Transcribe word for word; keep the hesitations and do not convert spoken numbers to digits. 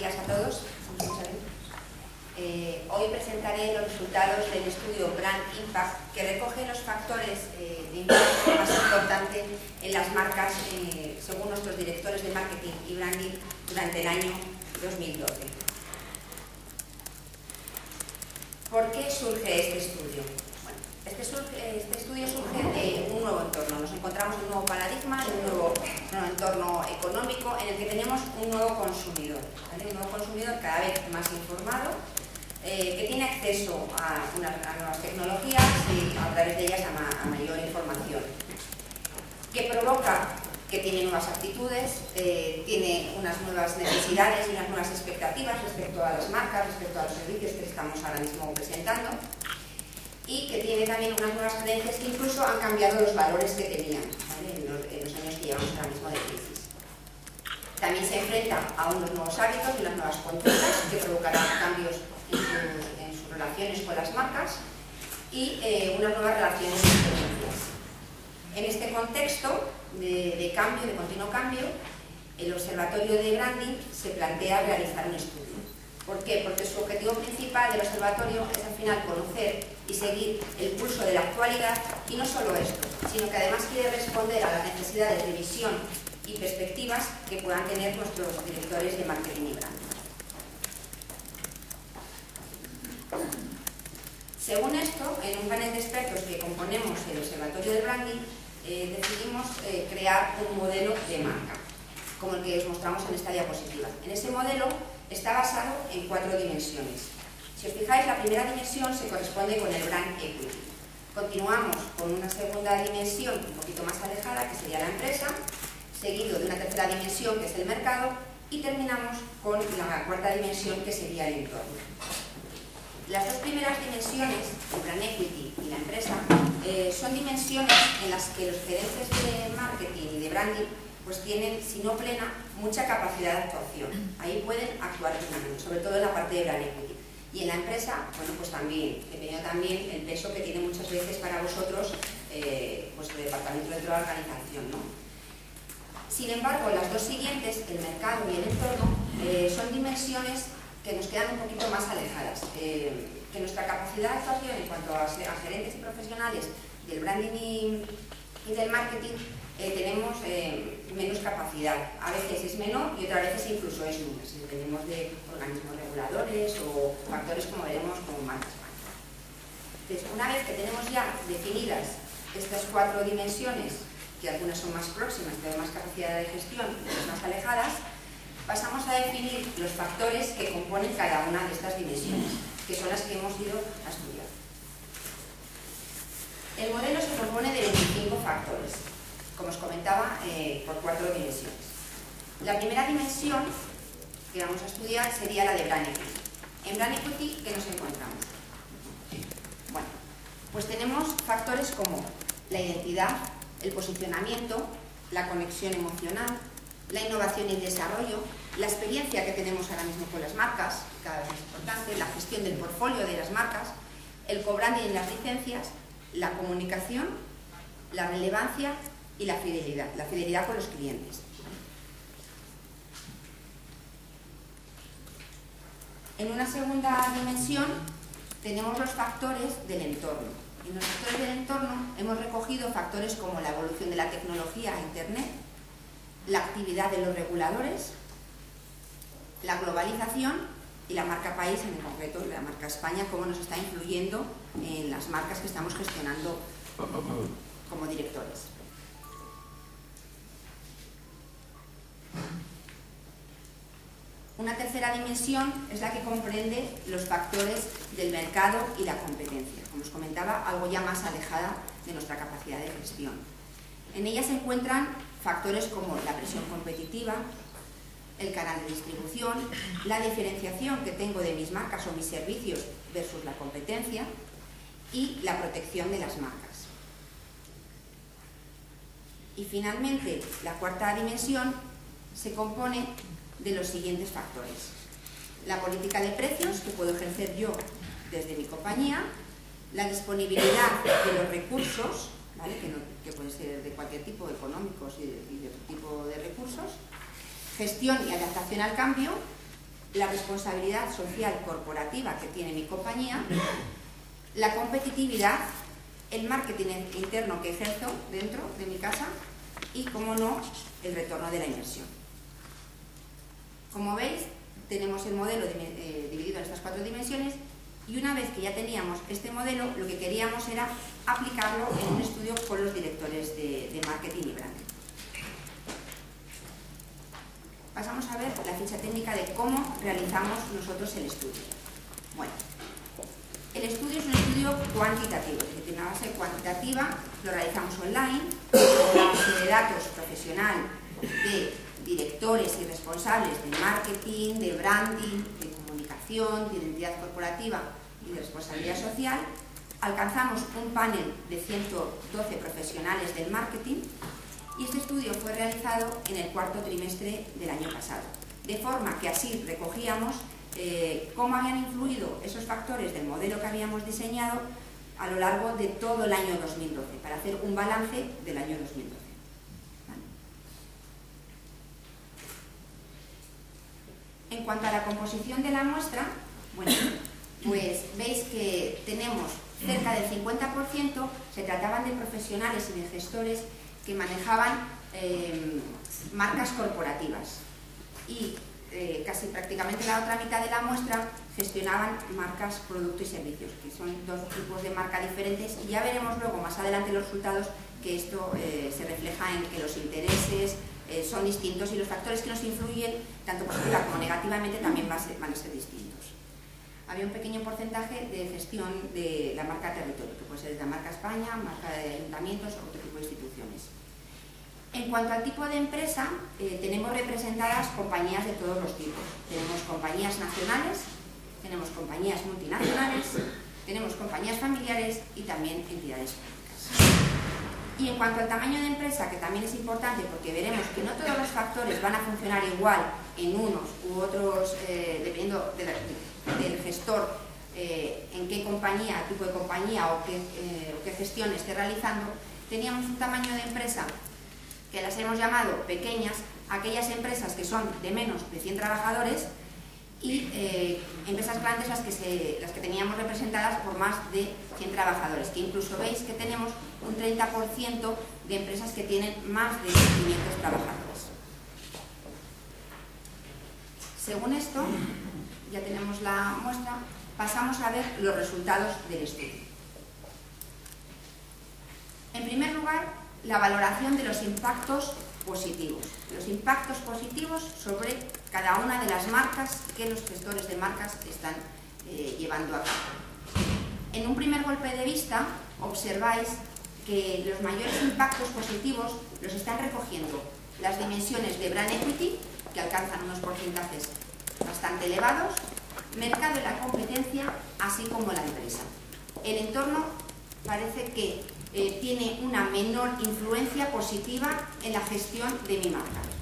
días a todos. Eh, hoy presentaré los resultados del estudio Brand Impact, que recoge los factores eh, de impacto más importantes en las marcas eh, según nuestros directores de marketing y branding durante el año dos mil doce. ¿Por qué surge este estudio? Bueno, este, surge, este estudio surge de un nuevo entorno. Nos encontramos en un nuevo paradigma, en un nuevo, nuevo entorno económico en el que tenemos un nuevo consumidor, ¿vale? Un nuevo consumidor cada vez más informado, eh, que tiene acceso a, unas, a nuevas tecnologías y a través de ellas a, ma, a mayor información, que provoca que tiene nuevas actitudes, eh, tiene unas nuevas necesidades y unas nuevas expectativas respecto a las marcas, respecto a los servicios que estamos ahora mismo presentando, y que tiene también unas nuevas creencias que incluso han cambiado los valores que tenían, ¿vale? en, los, en los años que llevamos ahora mismo de crisis. También se enfrenta a unos nuevos hábitos y unas nuevas conductas que provocarán cambios en sus, en sus relaciones con las marcas y eh, unas nuevas relaciones y experiencias. En este contexto de, de cambio, de continuo cambio, el Observatorio de Branding se plantea realizar un estudio. ¿Por qué? Porque su objetivo principal del observatorio es al final conocer y seguir el pulso de la actualidad, y no solo esto, sino que además quiere responder a las necesidades de visión y perspectivas que puedan tener nuestros directores de marketing y branding. Según esto, en un panel de expertos que componemos el Observatorio de Branding, eh, decidimos eh, crear un modelo de marca, como el que os mostramos en esta diapositiva. En ese modelo está basado en cuatro dimensiones. Si os fijáis, la primera dimensión se corresponde con el Brand Equity. Continuamos con una segunda dimensión un poquito más alejada, que sería la empresa, seguido de una tercera dimensión, que es el mercado, y terminamos con la cuarta dimensión, que sería el entorno. Las dos primeras dimensiones, el Brand Equity y la empresa, eh, son dimensiones en las que los gerentes de marketing y de branding pues tienen, si no plena, mucha capacidad de actuación. Ahí pueden actuar plenamente, sobre todo en la parte de Brand Equity. Y en la empresa, bueno, pues también, dependiendo también el peso que tiene muchas veces para vosotros eh, pues el departamento dentro de la organización, ¿no? Sin embargo, las dos siguientes, el mercado y el entorno, eh, son dimensiones que nos quedan un poquito más alejadas, eh, que nuestra capacidad de actuación en cuanto a, a gerentes profesionales del branding y, y del marketing, eh, tenemos eh, menos capacidad. A veces es menor y otras veces incluso es nula, si dependemos de organismos reguladores o factores, como veremos, como marcas. Entonces, una vez que tenemos ya definidas estas cuatro dimensiones, que algunas son más próximas, tienen más capacidad de gestión y otras más alejadas, pasamos a definir los factores que componen cada una de estas dimensiones, que son las que hemos ido a estudiar. El modelo se compone de veinticinco factores, como os comentaba, eh, por cuatro dimensiones. La primera dimensión que vamos a estudiar sería la de Brand Equity. En Brand Equity, ¿qué nos encontramos? Bueno, pues tenemos factores como la identidad, el posicionamiento, la conexión emocional, la innovación y el desarrollo, la experiencia que tenemos ahora mismo con las marcas, cada vez más importante, la gestión del portfolio de las marcas, el co-branding y las licencias, la comunicación, la relevancia y la fidelidad, la fidelidad con los clientes. En una segunda dimensión tenemos los factores del entorno. En los factores del entorno hemos recogido factores como la evolución de la tecnología e Internet, la actividad de los reguladores, la globalización y la marca país, en concreto la marca España, cómo nos está influyendo en las marcas que estamos gestionando como directores. Una tercera dimensión es la que comprende los factores del mercado y la competencia, como os comentaba, algo ya más alejada de nuestra capacidad de gestión. En ella se encuentran factores como la presión competitiva, el canal de distribución, la diferenciación que tengo de mis marcas o mis servicios versus la competencia y la protección de las marcas. Y finalmente, la cuarta dimensión se compone de los siguientes factores: la política de precios que puedo ejercer yo desde mi compañía, la disponibilidad de los recursos, ¿vale? que, no, que pueden ser de cualquier tipo, económicos y de, y de otro tipo de recursos, gestión y adaptación al cambio, la responsabilidad social corporativa que tiene mi compañía, la competitividad, el marketing interno que ejerzo dentro de mi casa y, como no, el retorno de la inversión. Como veis, tenemos el modelo eh, dividido en estas cuatro dimensiones, y una vez que ya teníamos este modelo, lo que queríamos era aplicarlo en un estudio con los directores de, de marketing y branding. Pasamos a ver la ficha técnica de cómo realizamos nosotros el estudio. Bueno, el estudio es un estudio cuantitativo, es decir, tiene una base cuantitativa, lo realizamos online, una base de datos profesional de directores y responsables de marketing, de branding, de comunicación, de identidad corporativa y de responsabilidad social. Alcanzamos un panel de ciento doce profesionales del marketing y este estudio fue realizado en el cuarto trimestre del año pasado, de forma que así recogíamos eh, cómo habían influido esos factores del modelo que habíamos diseñado a lo largo de todo el año dos mil doce, para hacer un balance del año dos mil doce. En cuanto a la composición de la muestra, bueno, pues veis que tenemos cerca del cincuenta por ciento, se trataban de profesionales y de gestores que manejaban eh, marcas corporativas, y eh, casi prácticamente la otra mitad de la muestra gestionaban marcas, productos y servicios, que son dos tipos de marca diferentes, y ya veremos luego más adelante los resultados que esto eh, se refleja en que los intereses eh, son distintos y los factores que nos influyen, tanto positiva como negativamente, también van a ser, van a ser distintos. Había un pequeño porcentaje de gestión de la marca territorio, que puede ser de la marca España, marca de ayuntamientos o otro tipo de instituciones. En cuanto al tipo de empresa, eh, tenemos representadas compañías de todos los tipos. Tenemos compañías nacionales, tenemos compañías multinacionales, tenemos compañías familiares y también entidades públicas. Y en cuanto al tamaño de empresa, que también es importante porque veremos que no todos los factores van a funcionar igual en unos u otros, eh, dependiendo de la, de, del gestor, eh, en qué compañía, tipo de compañía o qué, eh, o qué gestión esté realizando, teníamos un tamaño de empresa que las hemos llamado pequeñas, aquellas empresas que son de menos de cien trabajadores, y eh, empresas grandes las que, se, las que teníamos representadas por más de cien trabajadores, que incluso veis que tenemos un treinta por ciento de empresas que tienen más de quinientos trabajadores. Según esto, ya tenemos la muestra, pasamos a ver los resultados del estudio. En primer lugar, la valoración de los impactos positivos. Los impactos positivos sobre cada una de las marcas que los gestores de marcas están eh, llevando a cabo. En un primer golpe de vista, observáis que los mayores impactos positivos los están recogiendo las dimensiones de brand equity, que alcanzan unos porcentajes bastante elevados, mercado de la competencia, así como la empresa. El entorno parece que eh, tiene una menor influencia positiva en la gestión de mi marca.